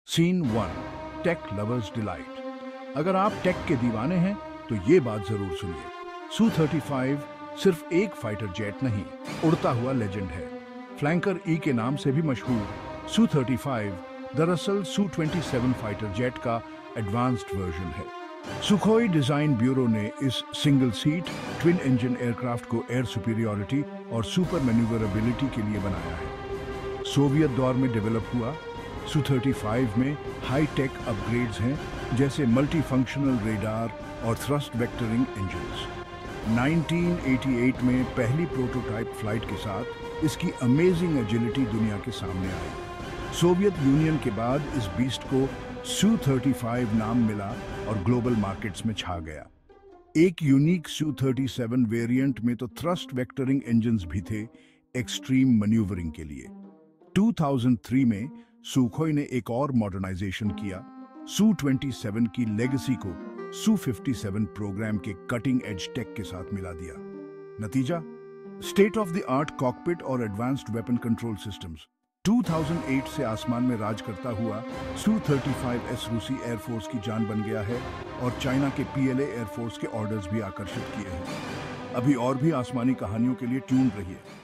Scene 1, take lovers delight. अगर आप take के दीवाने हैं तो ये बात जरूर सुनिए। सू-35 सिर्फ एक फाइटर जेट नहीं, उड़ता हुआ लेजेंड है। फ्लैंकर ई के नाम से भी मशहूर सू-35 दरअसल सू-27 फाइटर जेट का एडवांस्ड वर्जन है। सुखोई डिजाइन ब्यूरो ने इस single seat twin engine aircraft को एयर सुपीरियरिटी और सुपर मैन्यूवरेबिलिटी के लिए बनाया है। सोवियत दौर में डेवलप हुआ सू-35 में हाई टेक अपग्रेड्स हैं, जैसे मल्टी फंक्शनल रेडार और थ्रस्ट वेक्टरिंग इंजन्स। 1988 में पहली प्रोटोटाइप फ्लाइट के साथ इसकी अमेजिंग एजिलिटी दुनिया के सामने आई। सोवियत यूनियन के बाद इस बीस्ट को सू-35 नाम मिला और ग्लोबल मार्केट्स में छा गया। एक यूनिक सू-37 वेरिएंट में तो थ्रस्ट वेक्टरिंग इंजन्स भी थे, एक्सट्रीम मैन्यूवरिंग के लिए। 2003 में सुखोई ने एक और मॉडर्नाइजेशन किया, सू-27 की लेगेसी को सू-57 प्रोग्राम के कटिंग एज टेक के साथ मिला दिया। नतीजा, state of the art cockpit और एडवांस्ड वेपन कंट्रोल सिस्टम्स। 2008 से आसमान में राज करता हुआ सू-35S रूसी एयरफोर्स की जान बन गया है और चाइना के PLA एयरफोर्स के ऑर्डर्स भी आकर्षित किए हैं। अभी और भी आसमानी कहानियों के लिए ट्यून रहिए।